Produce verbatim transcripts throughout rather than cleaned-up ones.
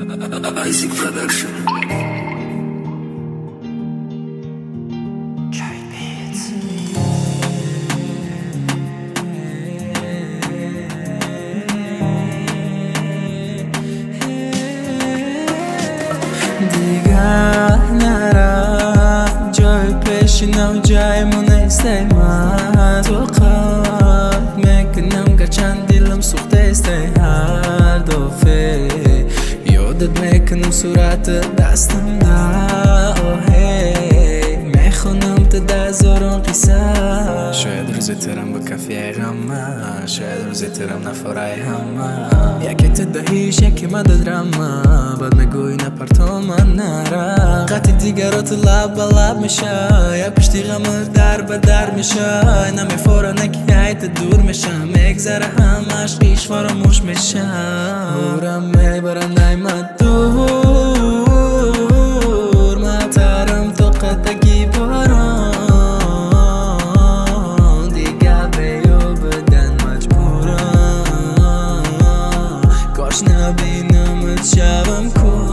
Isaac Production. دیگر نرم جای پیشینم جایمون استیمم تو قلب میکنم گرچند دلم سوخته است هر دفعه یادت میکنم صورت دستم در آهی میخونم تا ده هزاران قصه شاید روز ترم با کفیه غمه شاید روز ترم نفارای همه یکی تدهیش یکی مدد رمه بعد میگوی نپرتا من نرم قطع دیگرات لب به لب میشه یک پشتی غمه در به در میشه نمیفاره نکیت دور میشه میگذره همش ایش فراموش میشه هورم میبرم نیمت دور مطرم تو قطعی باران دیگه بیو بدن مجبورم کاش نبینمت شبم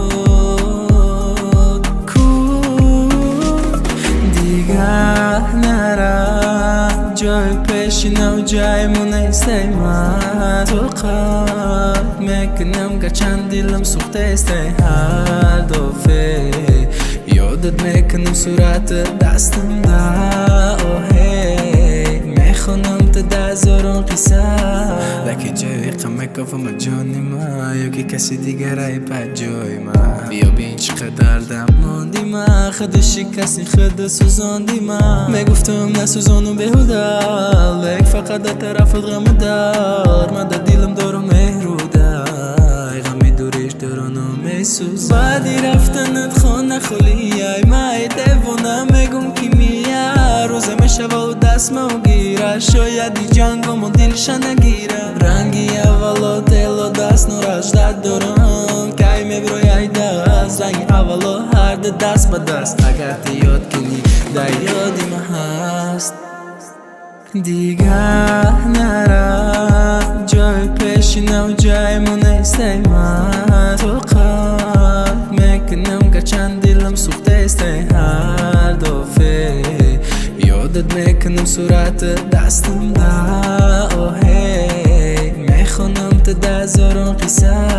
کود کود دیگه نرم جای پیشینم جایمون استیمم تو قلب میکنم گرچند دلم سوخته است هر دفعه یادت میکنم صورت دستم در آهی میخونم تا ده هزاران قصه لکی جای قمه کافم جانی ما یکی کسی دیگر ای پد جای ما بیا بین چقدر دم ماندی ما خود شکستی خود سوزاندی ما میگفتم نسوزانو بهوده لیک فقط در طرف غم دار من در دلم دارم مهروده غمی دوریش دارانو میسوز بعدی رفتنت خانه خالی ای مای دیوانه میگم کی میه روزه میشه و دست موگیره شاید دی جنگم و دلشه نگیره رنگی اولا دل و دست نوراج داد دارم که میبروی ای دست رنگی اولا هر دست به دست اگر تی یاد کنی در یادی ما هست دیگر نرم جای پیشینم جایمون استیمم تو قلب میکنم گرچند دلم سوخته است هر دفعه یادت میکنم صورت دستم در آهی میخونم تا ده هزاران قصه